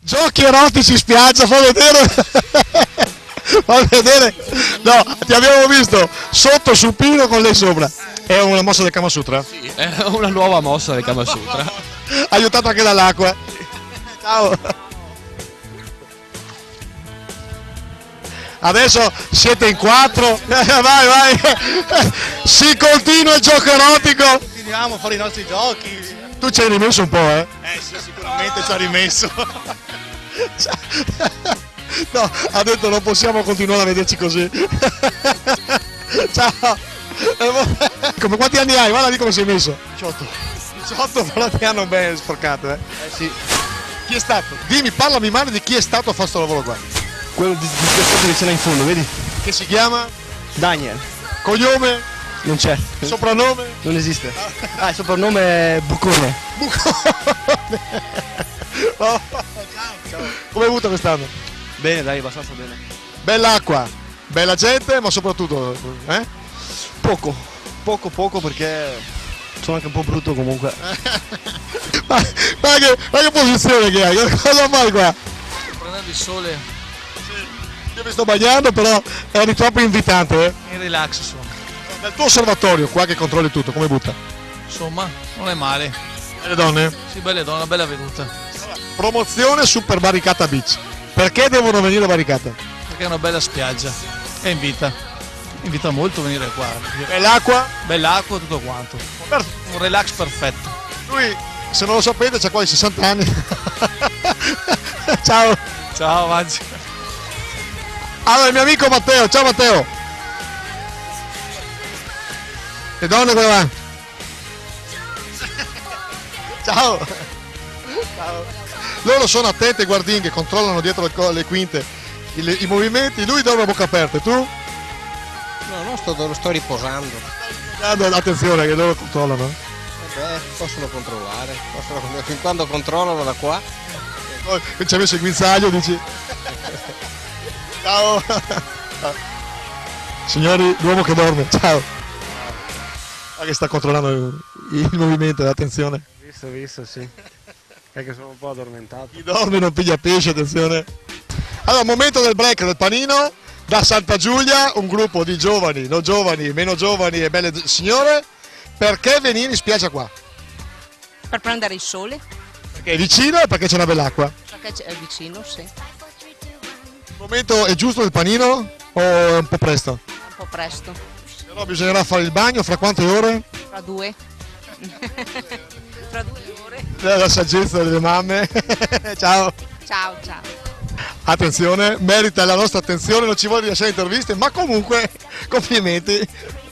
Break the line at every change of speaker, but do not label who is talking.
Giochi erotici in spiaggia, fa vedere. Fa vedere. No, ti abbiamo visto sotto supino con lei sopra. È una mossa del Kama Sutra?
Sì, è una nuova mossa del Kama Sutra.
Aiutato anche dall'acqua. Ciao. Adesso siete in 4. Vai. Si continua il gioco erotico.
Continuiamo a fare i nostri giochi.
Tu ci hai rimesso un po', eh?
Sì, sicuramente ci ha rimesso.
No, ha detto non possiamo continuare a vederci così. Ciao. Come quanti anni hai? Guarda lì come sei messo.
18.
18, però ti hanno ben sporcato, eh?
Sì.
Chi è stato? Dimmi, parlami male di chi è stato a fare sto lavoro qua.
Quello di questo che ce l'ha in fondo, vedi?
Che si chiama?
Daniel.
Cognome?
Non c'è.
Soprannome?
Non esiste. Ah, il soprannome è Buccone.
Oh. Come hai avuto quest'anno?
Bene, dai, abbastanza bene.
Bella acqua, bella gente, ma soprattutto, eh?
Poco perché sono anche un po' brutto comunque.
ma che posizione che hai? Cosa fai qua?
Sto prendendo il sole
Io mi sto bagnando, però eri troppo invitante, eh?
in relax, insomma.
Nel tuo osservatorio, qua che controlli tutto, come butta?
Insomma, non è male.
E le donne?
Sì, belle donne, una bella veduta.
Promozione Super Barricata Beach. Perché devono venire a Barricata?
Perché è una bella spiaggia e invita molto a venire qua.
Bell'acqua?
Bell'acqua, tutto quanto. Un relax perfetto.
Lui, se non lo sapete, c'ha quasi 60 anni. Ciao.
Ciao, Maggi.
Allora, il mio amico Matteo. Ciao Matteo. Le donne come va? Ciao. Ciao. Loro sono attente guardinghe, controllano dietro le quinte i movimenti. Lui dorme a bocca aperta. Tu?
No, lo sto riposando.
Attenzione che loro controllano.
Vabbè, possono controllare. Fin quando controllano da qua.
Poi ci ha messo il guinzaglio, dici. Ciao. Signori, l'uomo che dorme, ciao. Che sta controllando il movimento e l'attenzione.
Visto, sì. È che sono un po' addormentato.
Chi dorme non piglia pesce, attenzione. Allora, momento del break del panino. Da Santa Giulia, un gruppo di giovani, non giovani, meno giovani e belle signore. Perché venire in spiaggia qua?
Per prendere il sole,
Perché è vicino e perché c'è una bella acqua.
perché è vicino, sì, un
Il momento è giusto del panino o è un po' presto?
po' presto,
Però bisognerà fare il bagno fra quante ore?
fra 2. Fra 2 ore.
La saggezza delle mamme. Ciao.
Ciao.
Attenzione, merita la nostra attenzione, non ci vuole lasciare interviste, ma comunque complimenti.